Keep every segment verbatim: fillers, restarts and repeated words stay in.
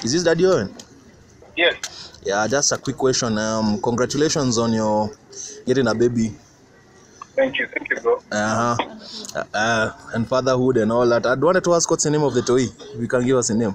Is this Daddy Owen? Yes. Yeah, just a quick question. Um, congratulations on your getting a baby. Thank you, thank you, bro. Uh-huh. Uh, uh, and fatherhood and all that. I wanted to ask what's the name of the toy. If you can give us a name.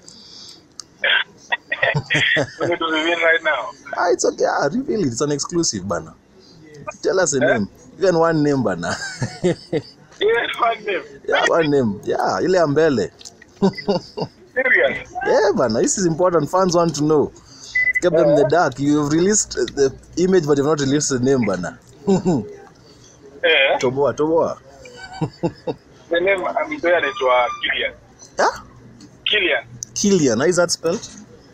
We need to reveal right now. Ah, it's okay. Ah, reveal it. It's an exclusive, Bana. Tell us a Eh? name. Even one name, Bana. Yes, one name. Yeah, one name. Yeah, ile ambele. Serious? Yeah, Bana. This is important. Fans want to know. Keep them in the dark. You've released the image, but you've not released the name, Bana. Yeah. Toboa, Toboa. The name I'm doing it to uh, Killian. Yeah? Killian. Killian. How is that spelled?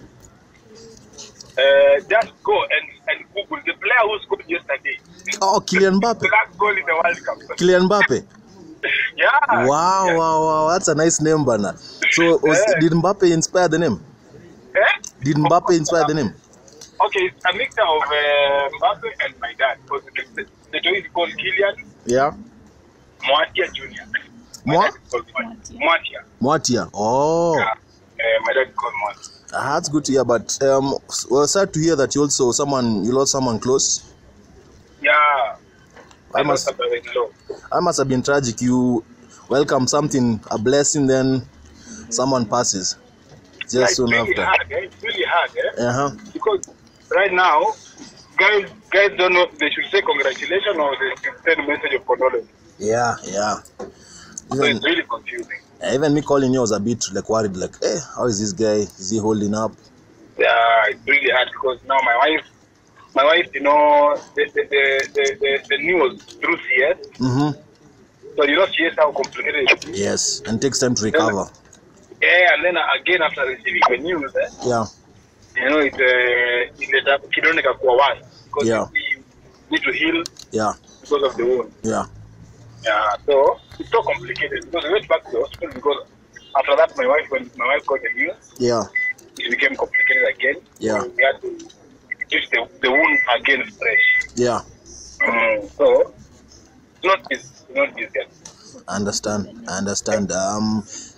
Uh, just go and, and Google the player who scored yesterday. Oh, Kylian Mbappe. The last goal in the World Cup. Kylian Mbappe. Yeah. Wow, yeah. wow, wow. That's a nice name, Bana. So, was, Yeah. did Mbappe inspire the name? Eh? Did Mbappe inspire the name? Okay, it's a mixture of uh, Mbappe and my dad. Because the, the toy is called Killian Yeah. Mwatia Junior My Mwa? dad is called Mwatia. Mwatia. Mwatia. Oh. Yeah. Uh, my dad is called Mwatia. Ah, that's good to hear, but um, well, sad to hear that you also someone you lost someone close. Yeah. I I must, must have low. I must have been tragic. You welcome something, a blessing, then someone passes just Like, soon really after. hard, eh? It's really hard, eh? Uh huh. Because right now, guys, guys don't know. They should say congratulations or they should send a message of condolence. Yeah, yeah. So Even, it's really confusing. even me calling you was a bit like worried, like, hey, how is this guy? Is he holding up? Yeah, it's really hard because now my wife, my wife, you know, the the the the, the, the news through C S. Mm-hmm. So you know C S how complicated it is. Yes, and takes time to recover. Yeah, and then again after receiving the news, eh, Yeah. you know, it uh, it let up kidonika kwa one because Yeah. you need to heal Yeah. because of the wound. Yeah. Yeah, so it's so complicated because we went back to the hospital because after that my wife when my wife got the news, Yeah. it became complicated again. Yeah. So we had to fix the, the wound again fresh. Yeah. Mm, so it's not easy, it's not easy. I understand. I understand. Um,